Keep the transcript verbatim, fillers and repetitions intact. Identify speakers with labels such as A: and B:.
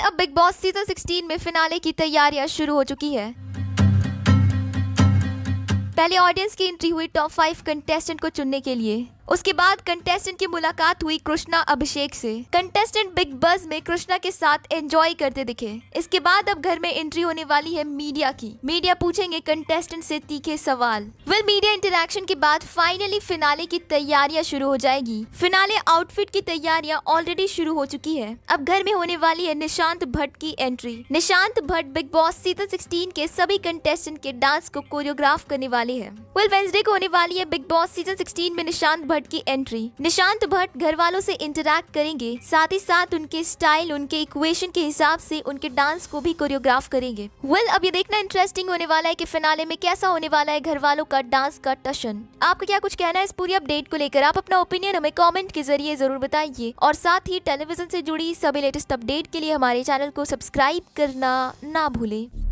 A: अब Bigg Boss season sixteen में finale की तैयारियां शुरू हो चुकी है। पहले ऑडियंस की एंट्री हुई टॉप फाइव कंटेस्टेंट को चुनने के लिए। उसके बाद कंटेस्टेंट की मुलाकात हुई कृष्णा अभिषेक से। कंटेस्टेंट बिग बस में कृष्णा के साथ एंजॉय करते दिखे। इसके बाद अब घर में एंट्री होने वाली है मीडिया की। मीडिया पूछेंगे कंटेस्टेंट से तीखे सवाल। वेल मीडिया इंटरेक्शन के बाद फाइनली फिनाले की तैयारियां शुरू हो जाएगी। फिनाले आउटफिट की तैयारियां ऑलरेडी शुरू हो चुकी है। अब घर में होने वाली है निशांत भट्ट की entry. Nishant Bhatt Bigg Boss season sixteen के सभी कंटेस्टेंट के डांस को कोरियोग्राफ करने वाले है। वेल वेडनेसडे को होने वाली है बिग बॉस सीजन सिक्सटीन में निशांत भट्ट की एंट्री। निशांत भट्ट घर वालों से इंटरैक्ट करेंगे, साथ ही साथ उनके स्टाइल, उनके इक्वेशन के हिसाब से उनके डांस को भी कोरियोग्राफ करेंगे। वेल well, अब ये देखना इंटरेस्टिंग होने वाला है कि फिनाले में कैसा होने वाला है घर वालों का डांस का टशन। आपका क्या कुछ कहना है इस पूरी अपडेट को लेकर? आप अपना ओपिनियन हमें कमेंट के जरिए जरूर बताइए और साथ ही टेलीविजन से जुड़ी सभी लेटेस्ट अपडेट के लिए हमारे चैनल को सब्सक्राइब करना ना भूलें।